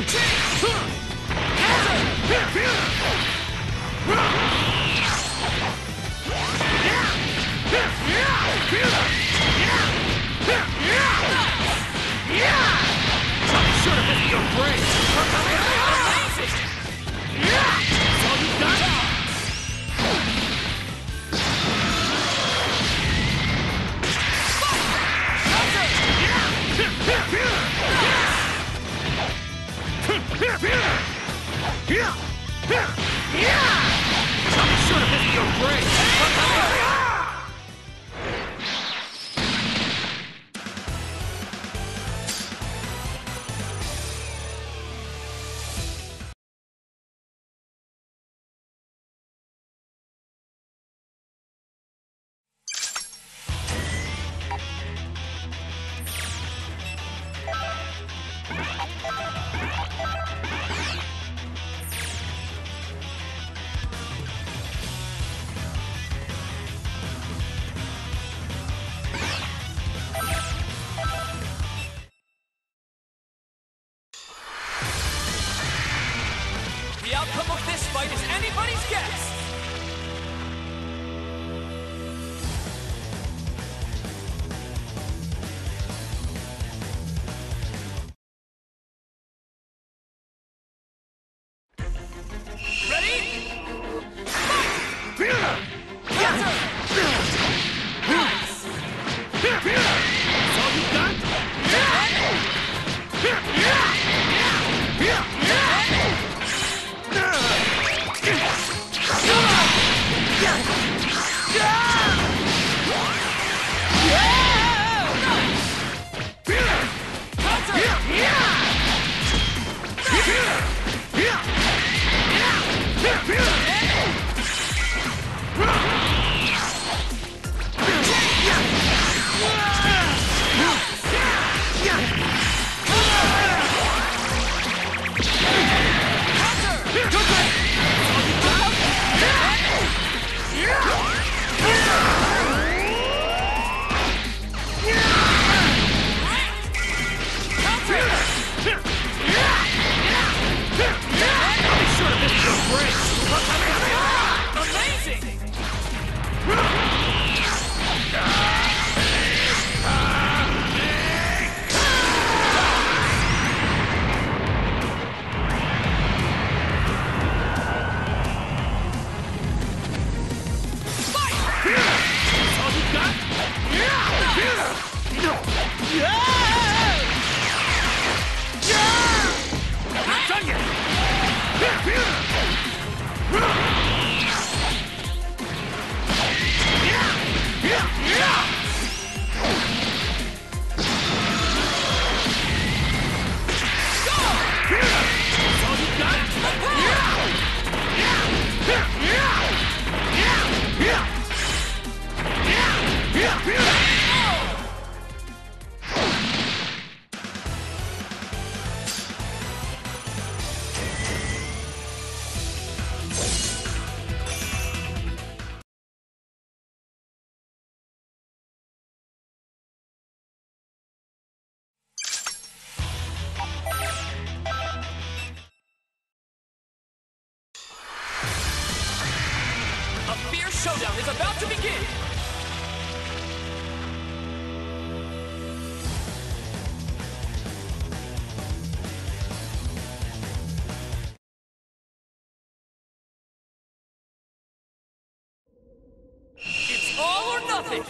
The outcome of this fight is anybody's guess! Showdown is about to begin! It's all or nothing!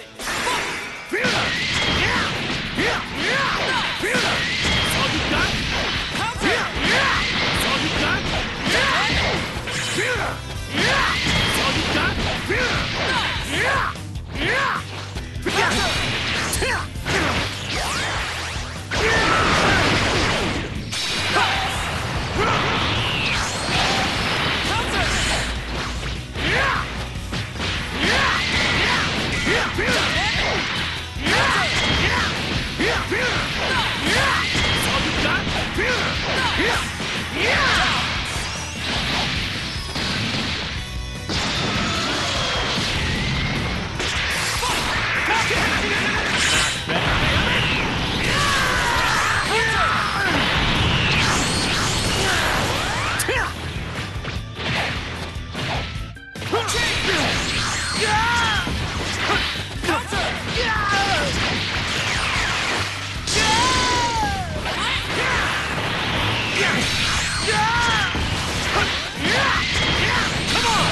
Come on!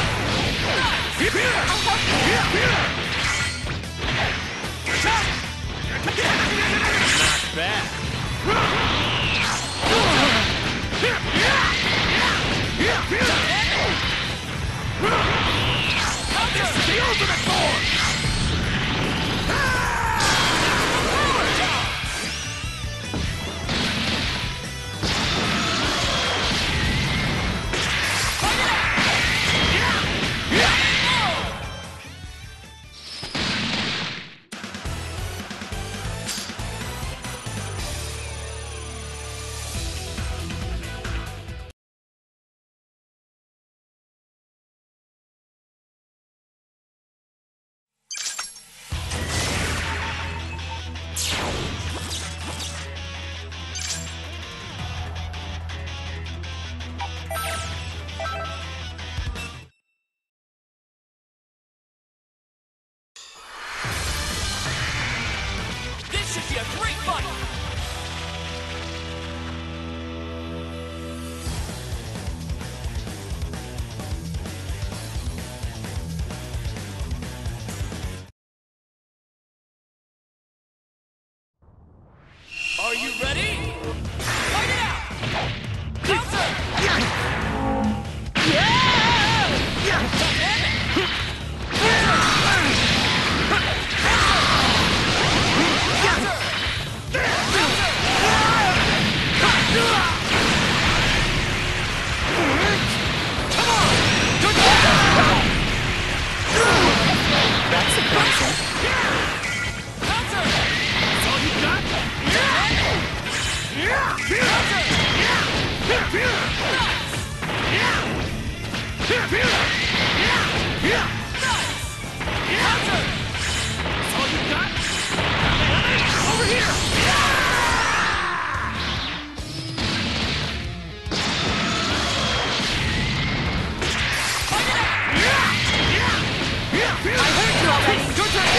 Not bad. This is the ultimate form! Should be a great fight! Are you ready? Fight it out! Counter! That's surprising. Counter! That's all you got? Counter! Over here! I heard you already. Good turn!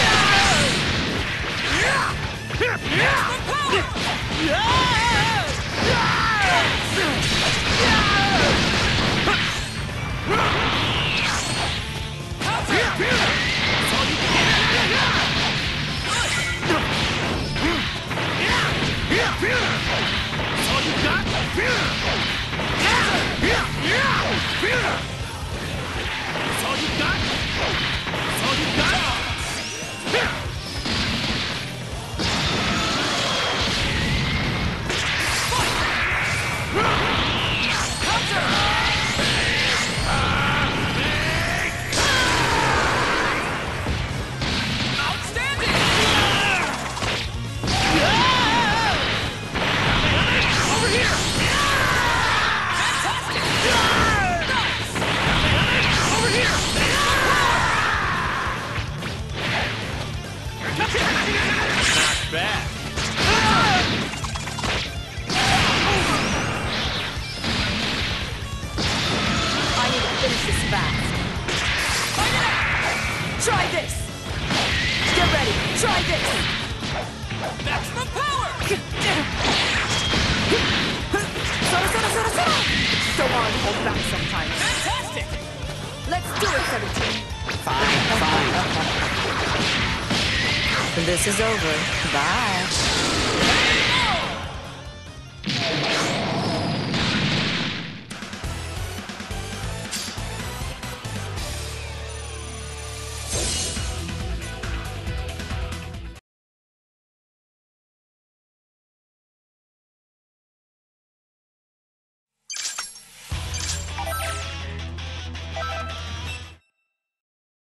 Try this! Get ready! Try this! Maximum power! So hard to hold back sometimes. Fantastic! Let's do it, 17. Fine. This is over. Bye.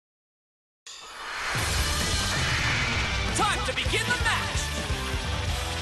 Time to begin the match!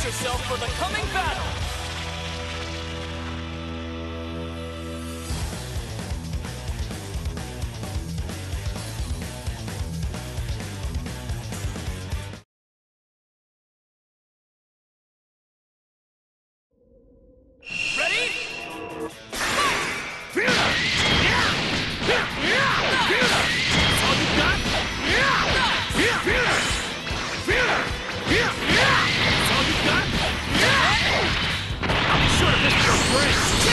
Brace yourself for the coming battle! Ready? Fight! That's all you got? That's all you got? I'll be sure to miss your brace!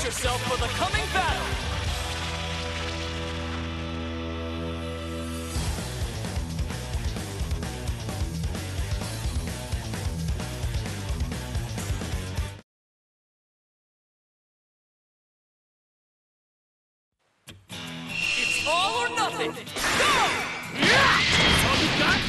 yourself for the coming battle! It's all or nothing! Go! That's all you got?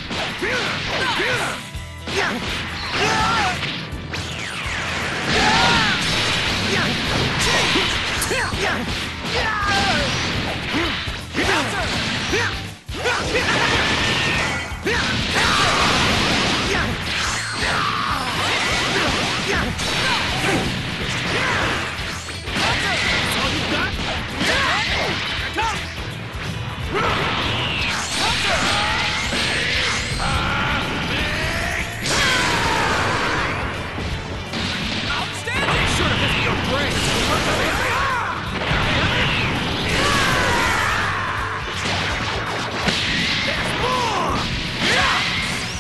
Outstanding! Should have missed your brain! There's more!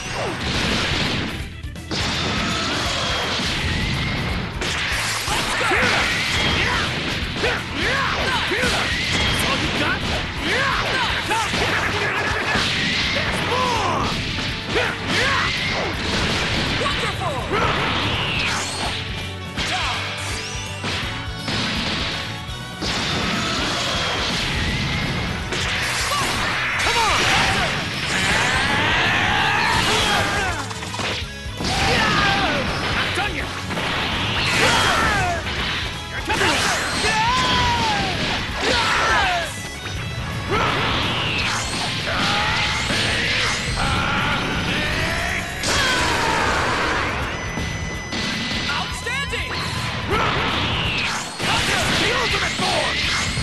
That's all you got? There's more! Wonderful! Come on! Not done yet! Here it comes! Outstanding! The ultimate form!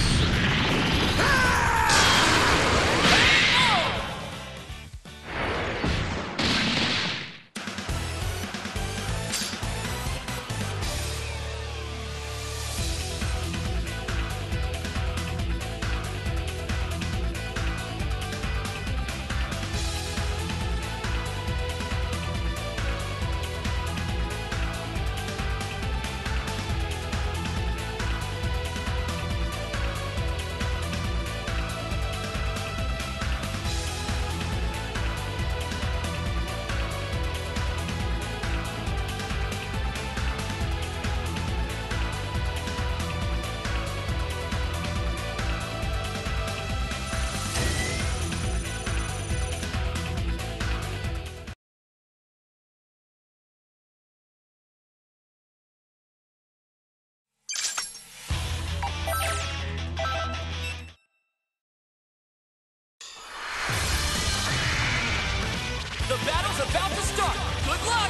The battle's about to start! Good luck!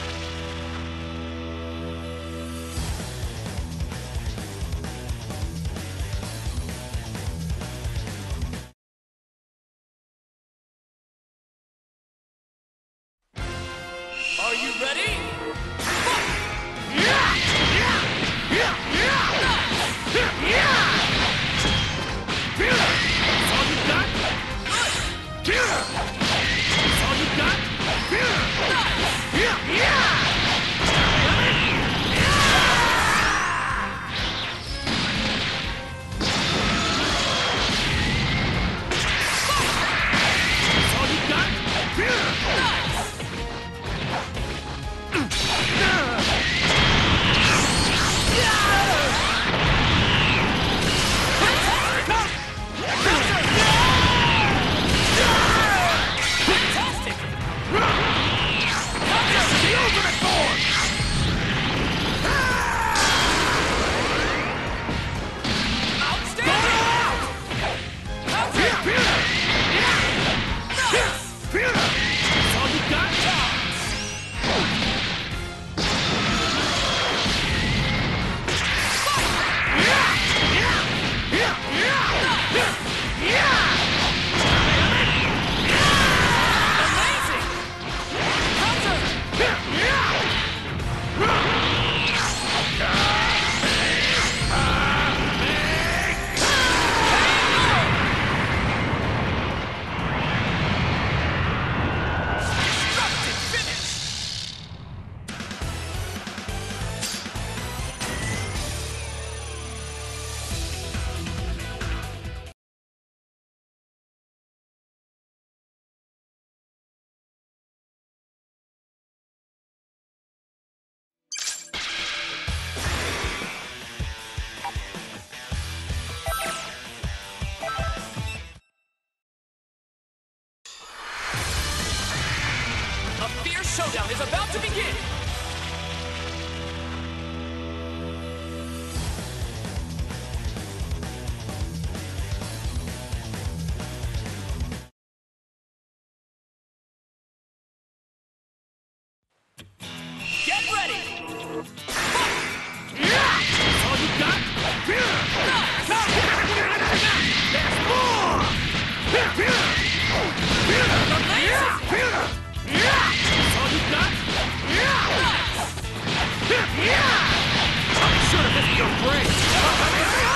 Are you ready? That's all you got? That's all you got? That's all you got? showdown is about to begin! Get ready! That's all you got? There's more! That's all you got? I should have missed your break!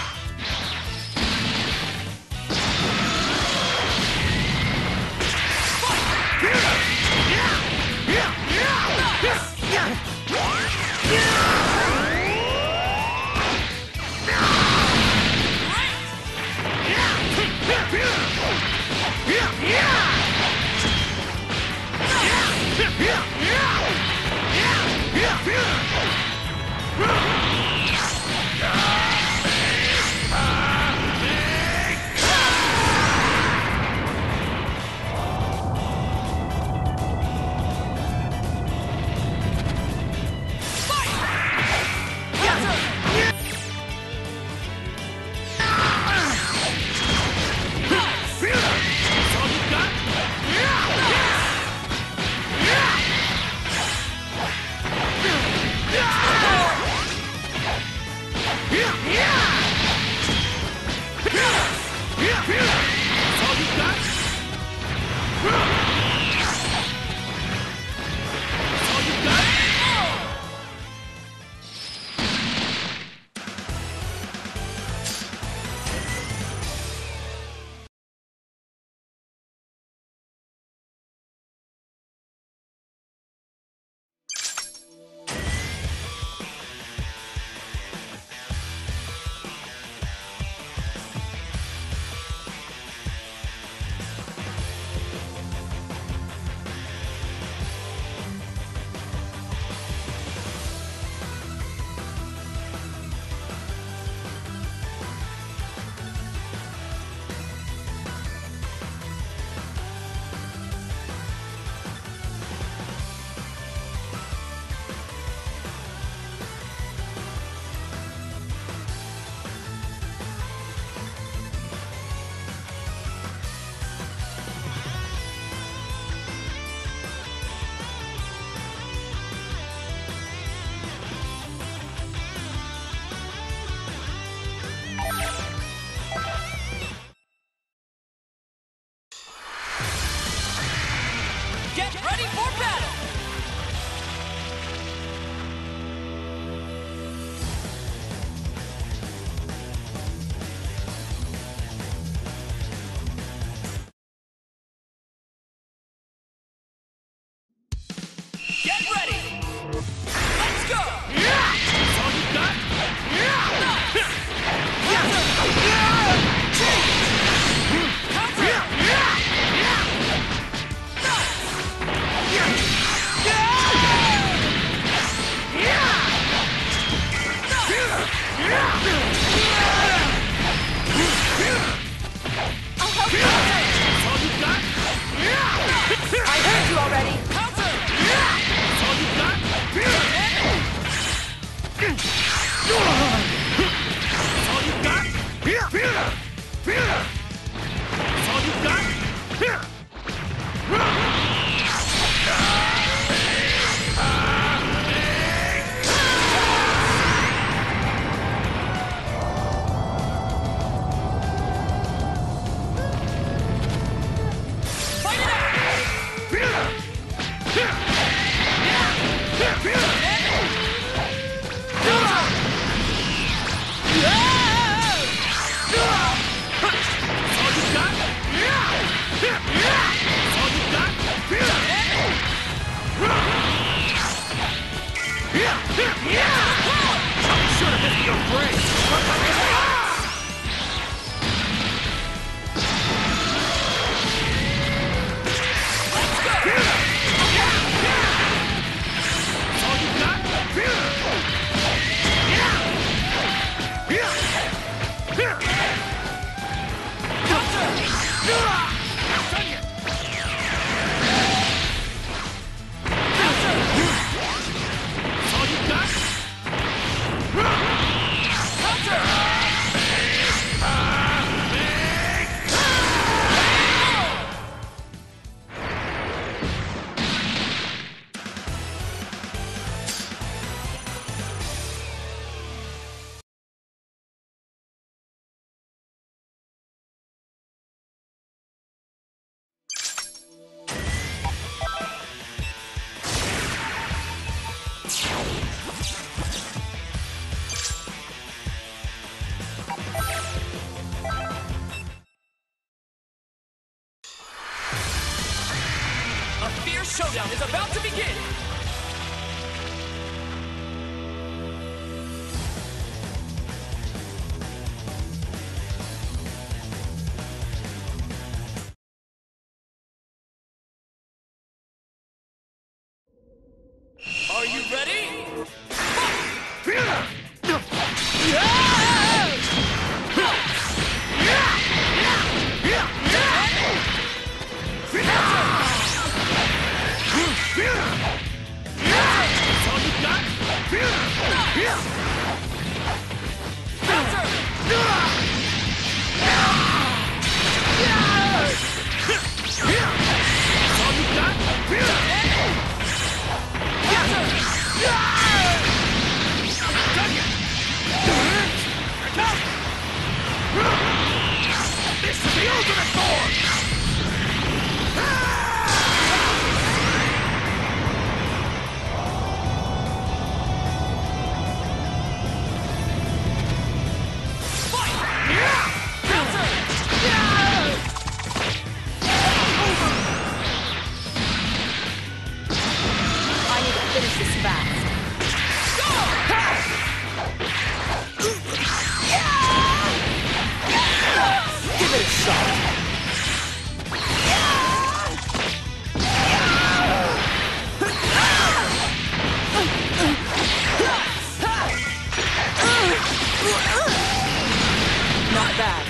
Get ready for battle! Get ready! Let's go! That's all you got? Counter! Warrior Showdown is about to begin! Are you ready? That's all you got? That's all you got? This is the ultimate form! I need to finish this fast. Give it a shot. Not bad.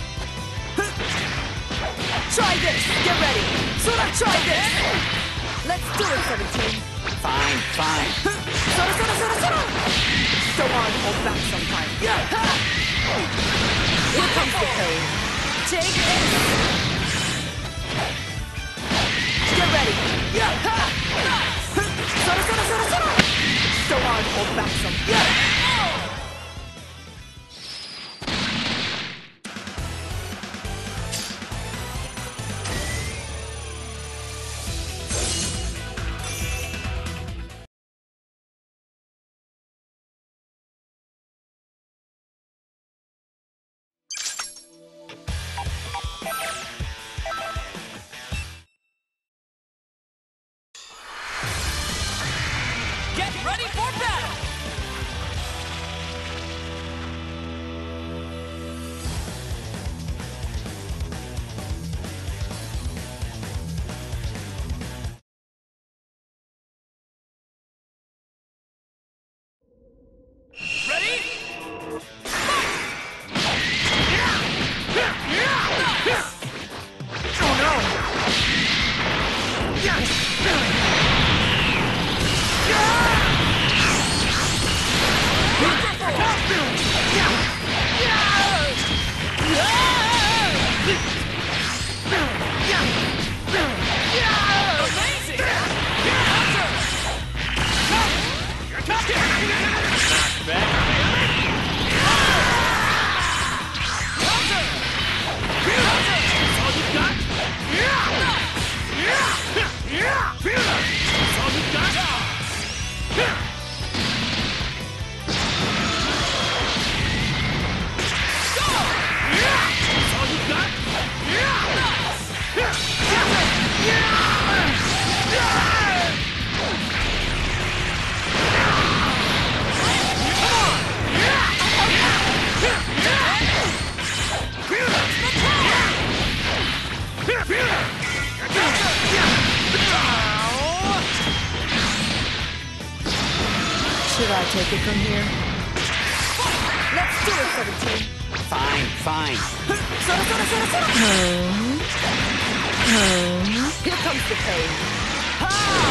Try this. Get ready. Sora, try this. Let's do it, 17. Fine, fine. Sora, Sora, Sora, Sora. So hard to hold back sometimes. Here comes the pain. Take this. Get ready. Sora, Sora, Sora, Sora. So hard to hold back sometimes. Get ready for battle! Ready? Oh no! Amazing! Should I take it from here? Let's do it, 17. Fine, fine. Sora, Sora, Sora, Sora. Here comes the pain. Ha!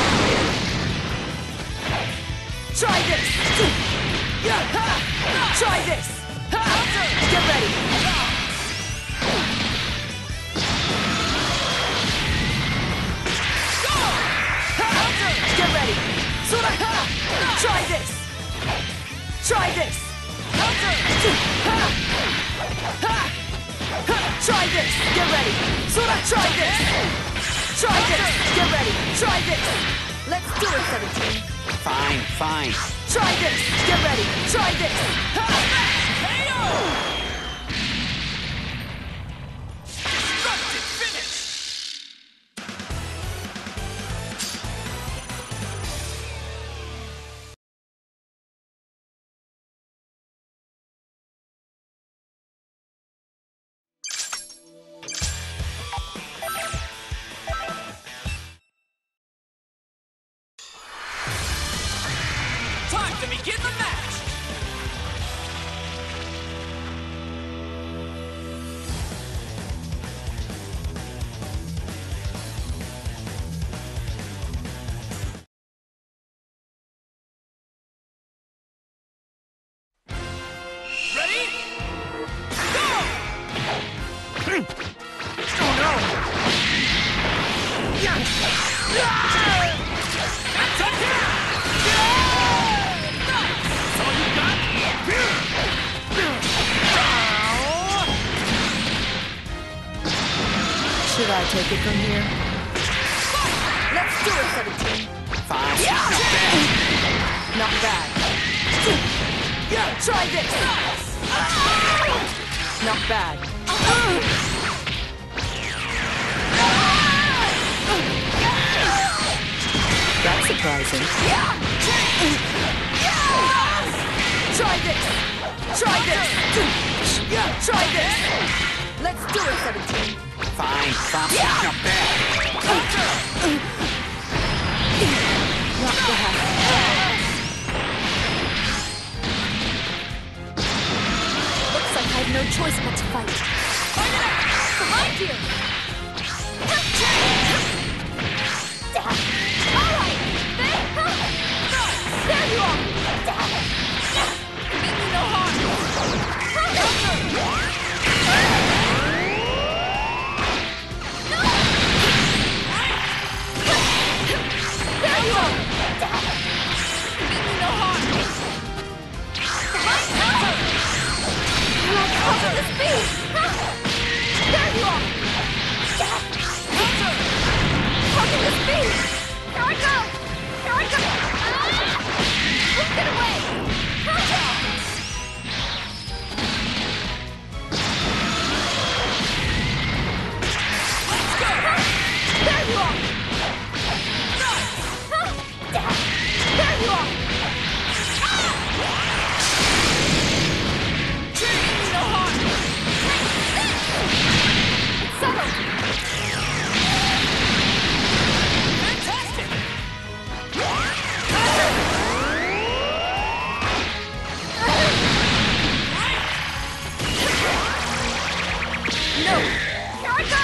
Try this. Try this. Get ready. Get ready. Sora, try this. Try this. Try this. Get ready. Sora, try this. Try this. Get ready. Try this. Let's do it, 17. Fine, fine. Try this. Get ready. Try this. KO! Destructive finish! the match. Ready? Go! Oh no! Yeah! That's up here! That's all you got? Should I take it from here? Let's do it, 17. Fine. Not bad. Try this. Not bad. That's surprising. Try this. Try this. Try this. Let's do it, 17. Fine. Fine. Not bad. Not bad. Looks like I have no choice but to fight. Fight it out! Behind you! Alright! There you are! Mean me no harm! There you are! Mean me no harm! Counter the speed! There you are! Counter the speed! Here I go! Here I go! Get away! Let's go! There you are! There you are! No harm! It's settled! Fantastic! No! Here I go!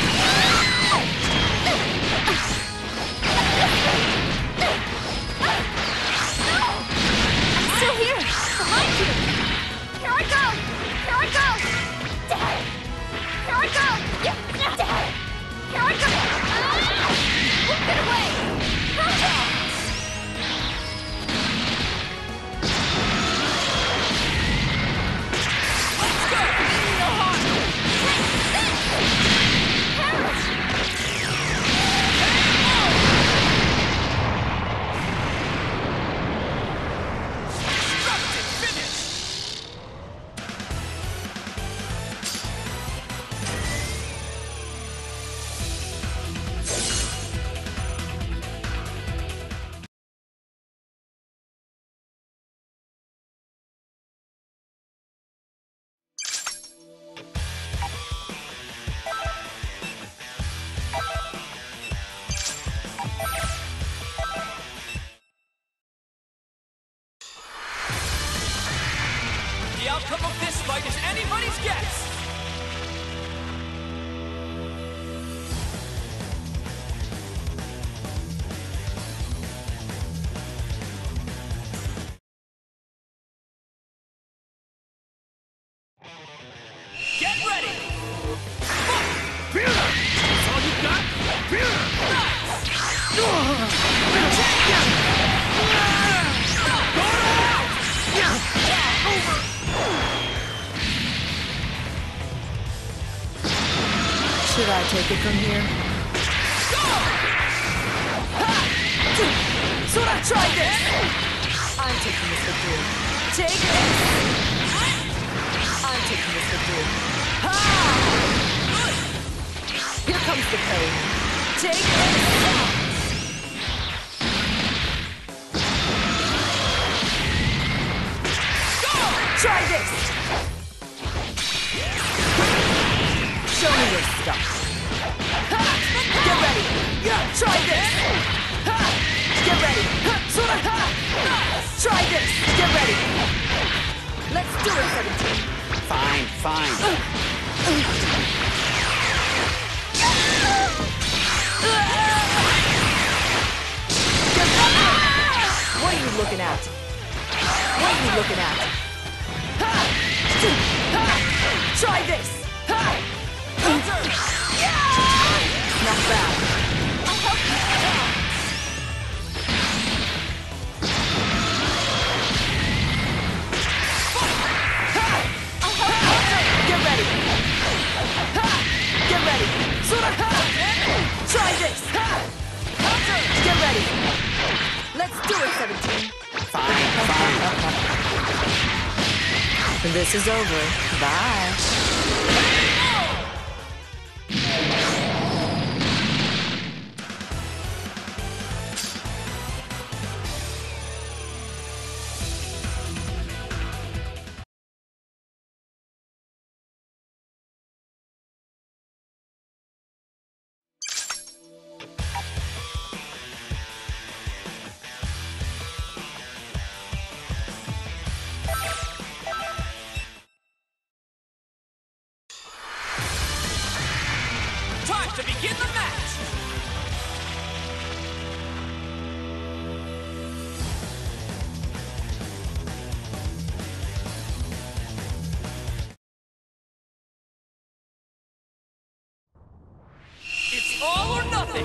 I'm still here! Behind you! Here I go! Here I go! Here I go! Here I go! Get away! Let's go! Mean me no harm! Perish! Destructive finish! The outcome of this fight is anybody's guess! Get ready! That's all you got? Should I take it from here? Sora, try this! I'm taking this victory. Take this! I'm taking this victory. Ha! Here comes the pain. Take this! Try this! Show me your stuff. Ha! Get ready! Try this! Ha! Get ready! Sora! Ha! Try this! Get ready! Let's do it, 17! Fine, fine. What are you looking at? What are you looking at? Ha! Ha! Try this! Ha! Not bad. I'll help you. Get ready! Ha! Get ready! Try this! Ha! Get ready! Let's do it, 17! Fine, fine. This is over. Bye. Time to begin the match! It's all or nothing!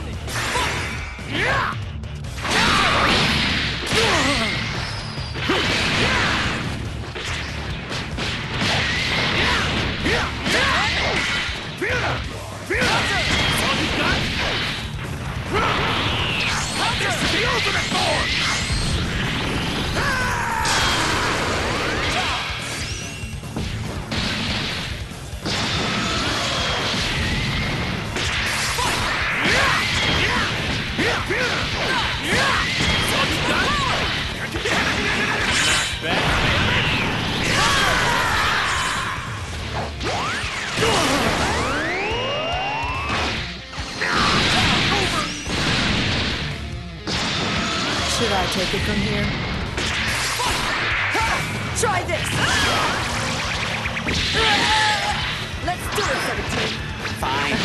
Should I take it from here? Try this! Let's do it, 17! Fine,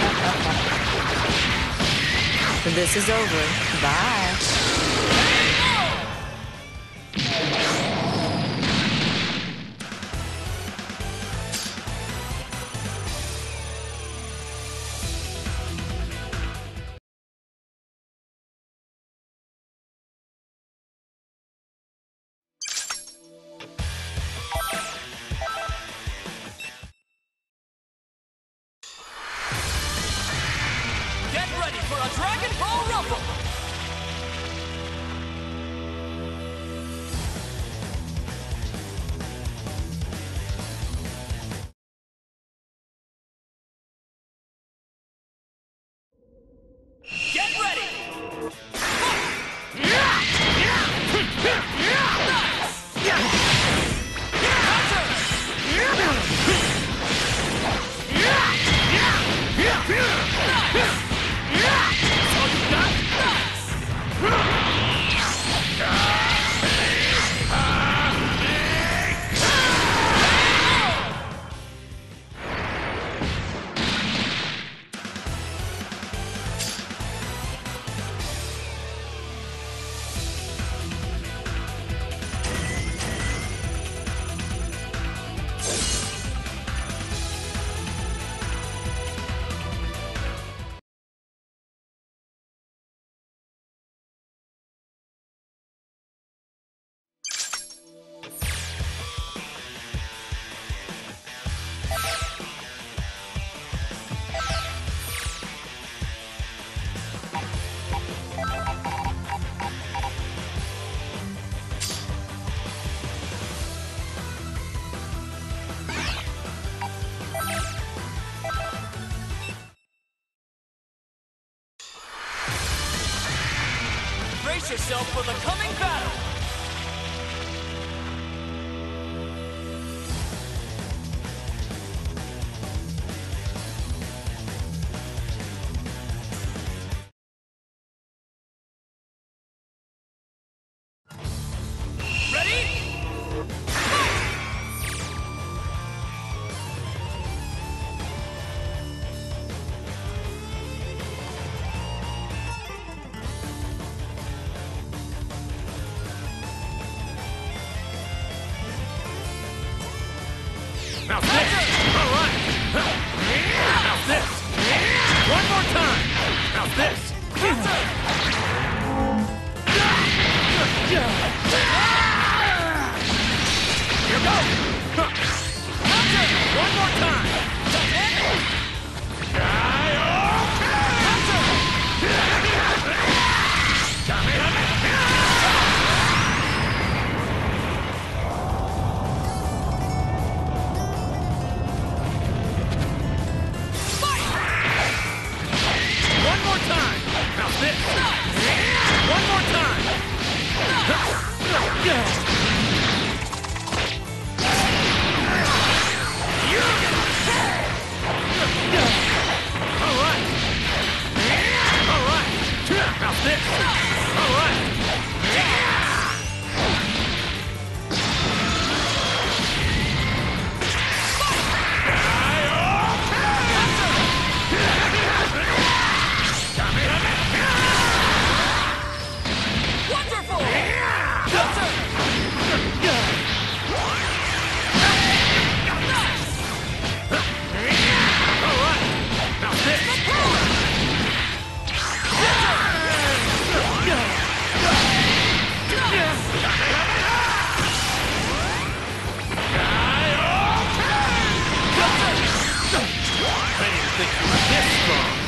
fine. This is over. Bye. Get ready for a Dragon Ball Rumble! Get ready! Brace yourself for the coming battle! this? Here goes! One more time! One more time! Now this! One more time! All right! All right! Now this! All right! Wonderful! All right! Now this! I didn't think you were this strong.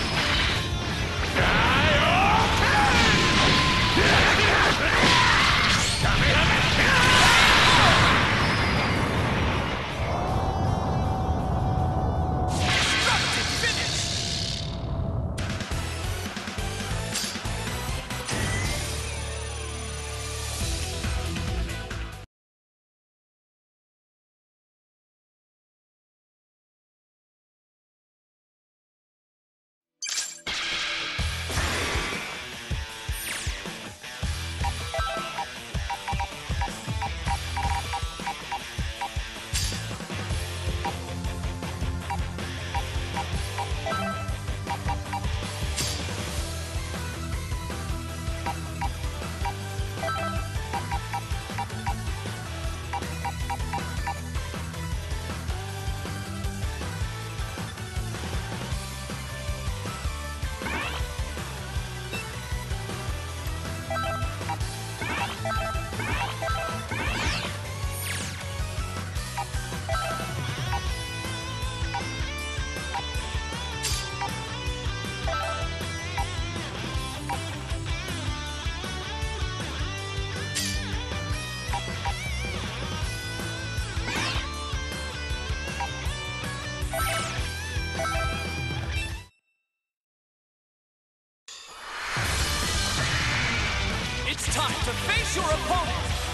It's time to face your opponent!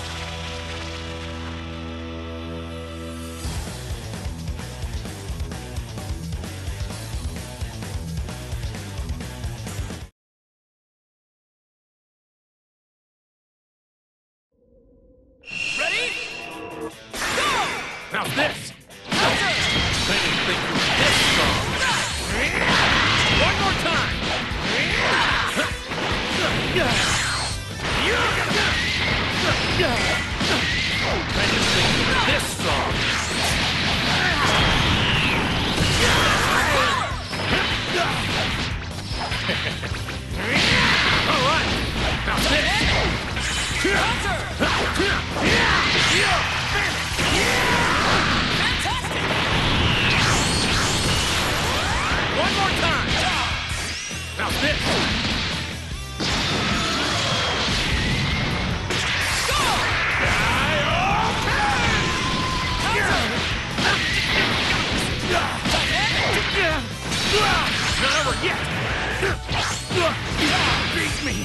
Ready? Go! Now this! I didn't think you were this strong. One more time! I didn't think you were this strong. All right! Now this! Fantastic! One more time! Now this! Not over yet! Beat me!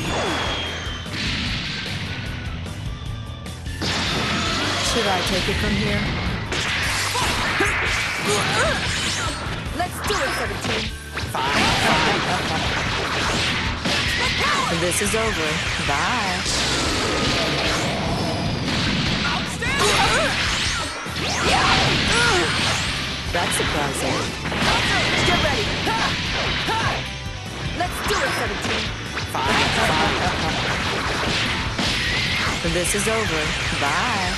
Should I take it from here? Let's do it, 17. Fine. This is over. Bye. That's surprising. Get ready. Ha! Ha! Let's do it, 17. This is over. Bye.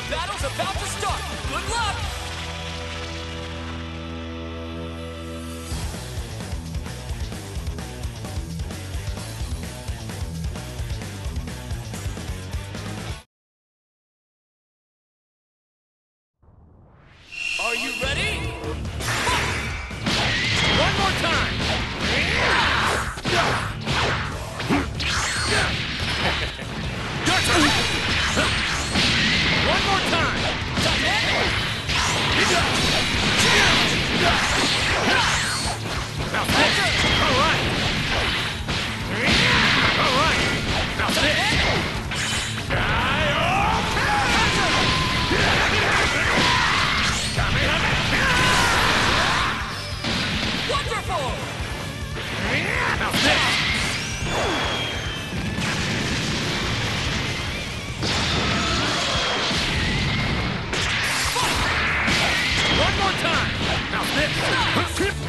battle's about to start. Good luck! Are you ready? One more time! One more time! Now this! All right! All right! Now this! Wonderful! Now this! One more time! Now this!